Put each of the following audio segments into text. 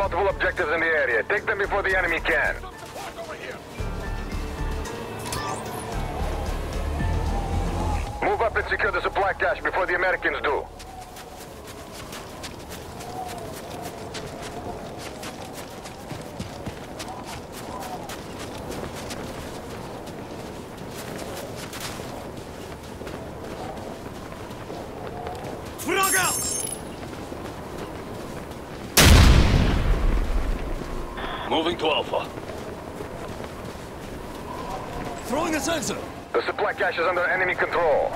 multiple objectives in the area. Take them before the enemy can. Move up and secure the supply cache before the Americans do. Frag out! Moving to Alpha. Throwing a sensor! The supply cache is under enemy control.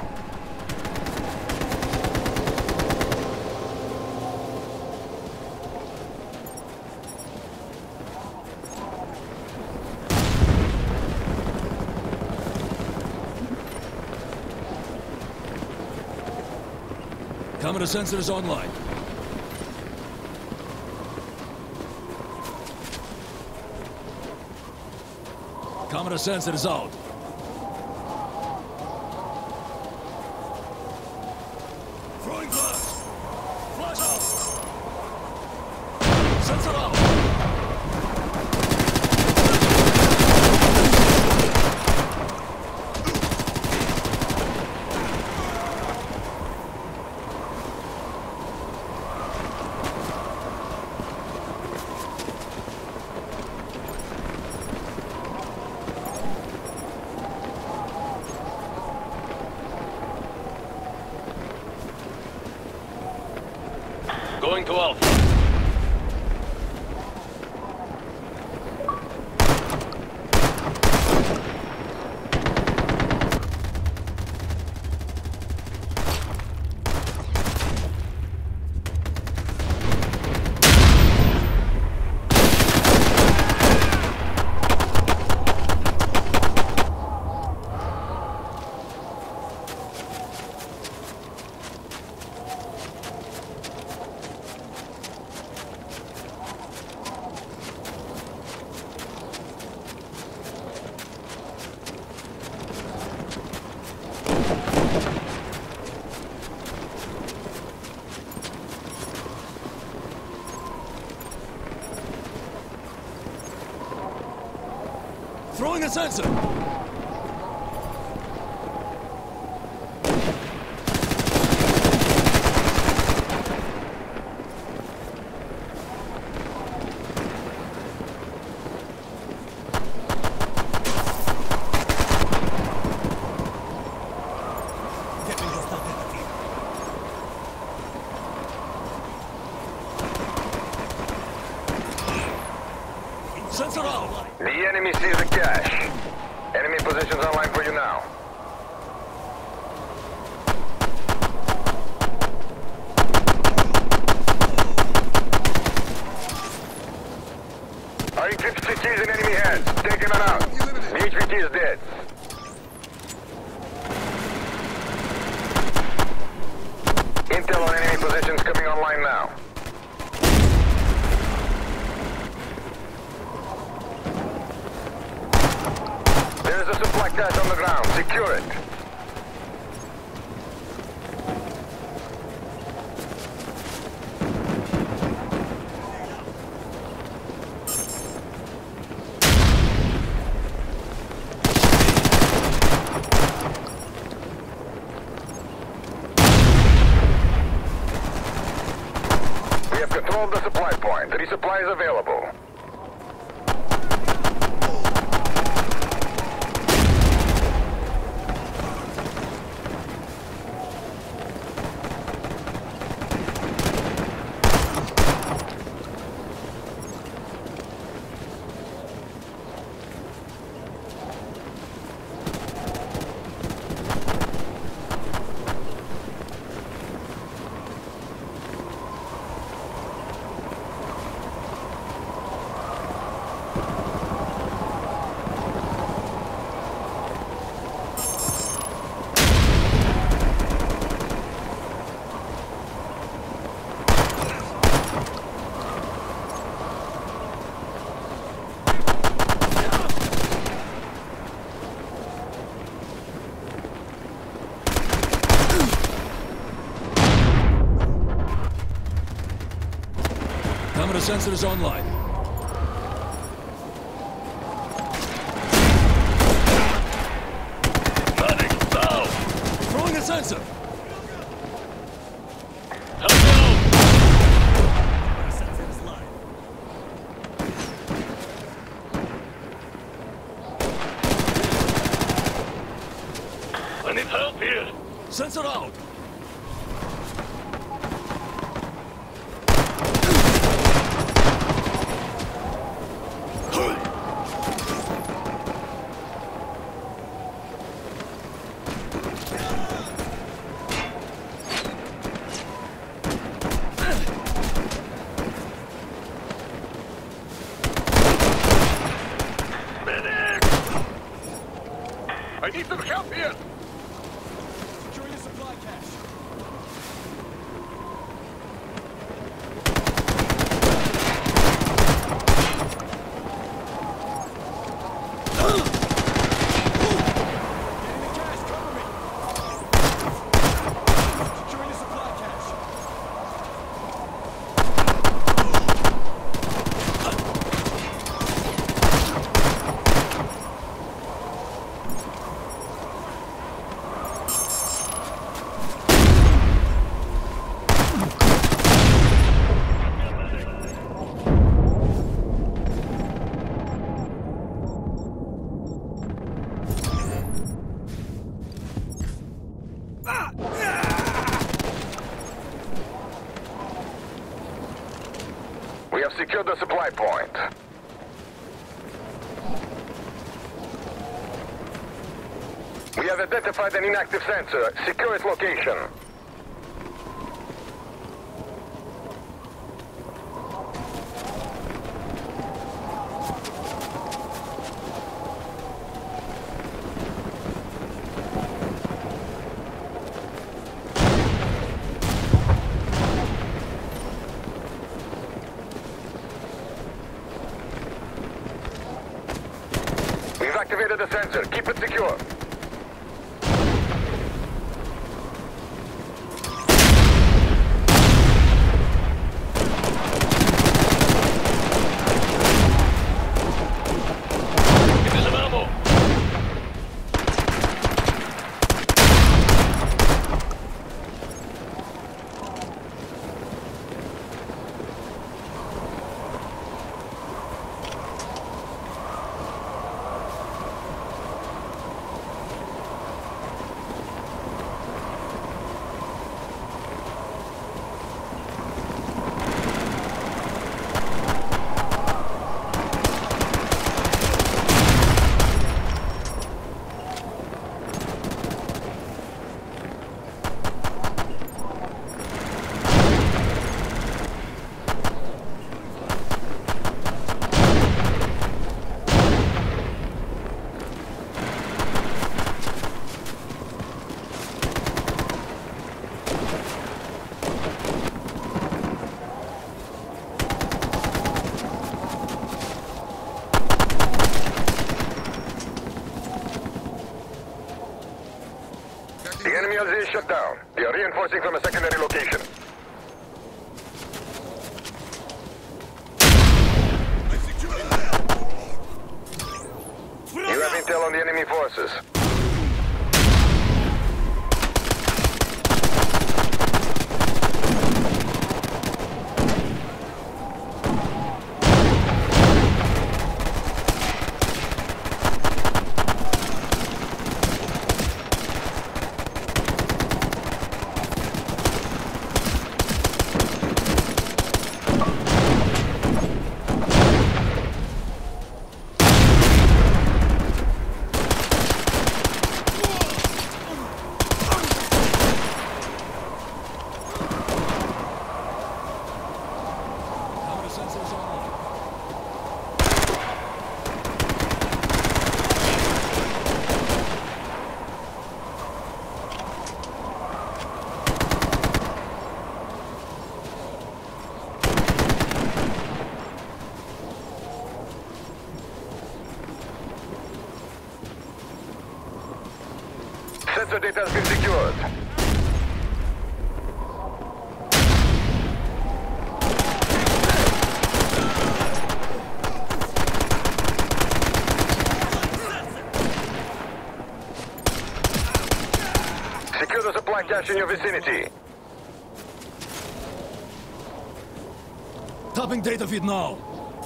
Camera sensor is online. Camera sensor is out. Throwing flash! Flash out! Sensor out! Going to Alpha. Throwing a sensor! Sensor out! The enemy sees the cache. Enemy positions online for you now. Our HVT is in enemy hands. Take him out. The HVT is dead. Intel on enemy positions coming online now. There is a supply cache on the ground. Secure it. We have control of the supply point. The resupply is available. Camera sensor is online. Running, now! Throwing a sensor! Help me out! Sensor is live. I need help here! Sensor out! I need some help here! Securing the supply cache. Getting the cache, cover me! Securing the supply cache. We have secured the supply point. We have identified an inactive sensor. Secure its location. We've activated the sensor. Keep it secure. Give me some ammo! The enemy LZ is shut down. They are reinforcing from a secondary location. You have intel on the enemy forces. Camera sensor is online. Sensor data has been secured. cache in your vicinity. Tapping data feed now.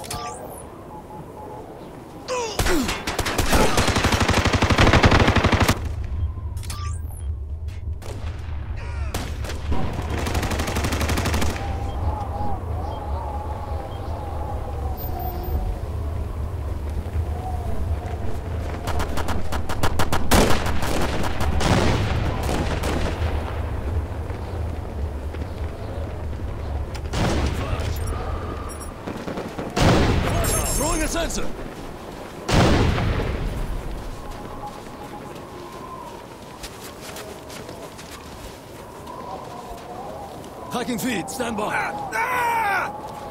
Throwing a sensor. Hacking feed, stand by.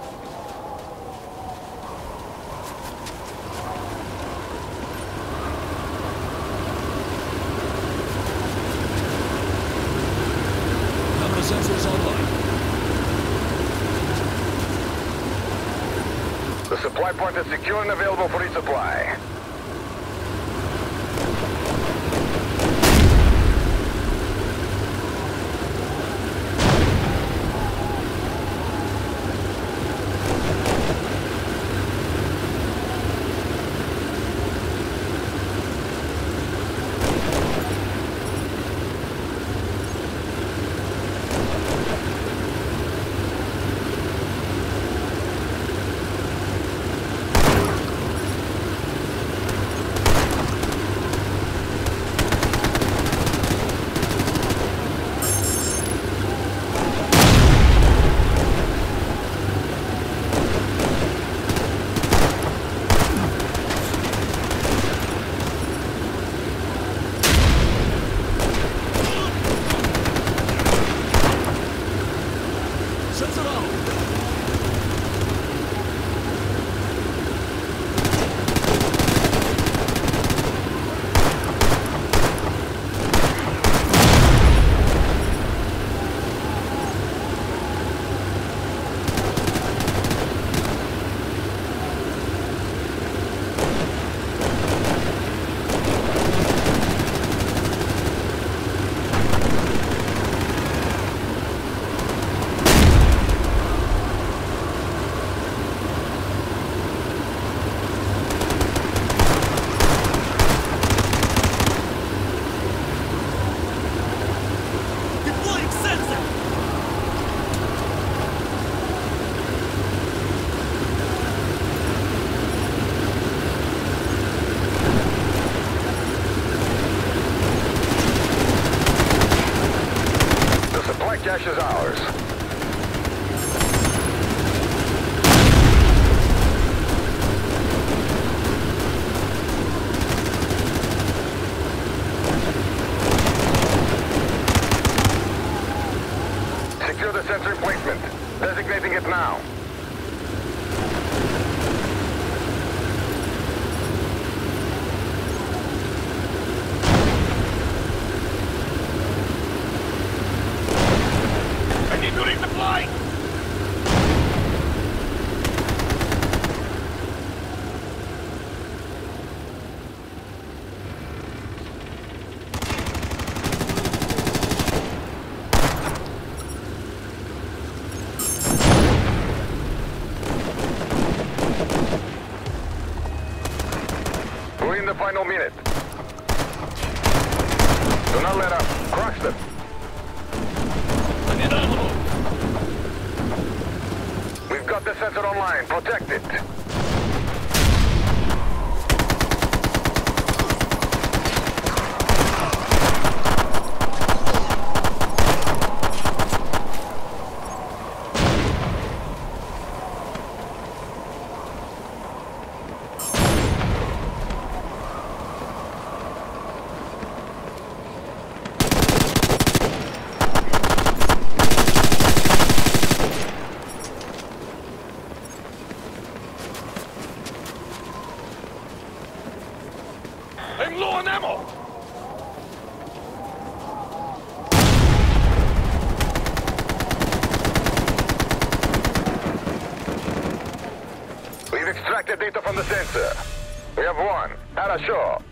Camera sensors online. The supply point is secure and available for resupply. Sensor out. Deploying sensor. The supply cache is ours. Secure the sensor emplacement. Designating it now. I need to resupply! We're in the final minute. Do not let up. Crush them. I need ammo. We've got the sensor online. Protect it. I'm low on ammo! We've extracted data from the sensor. We have one. At a shore.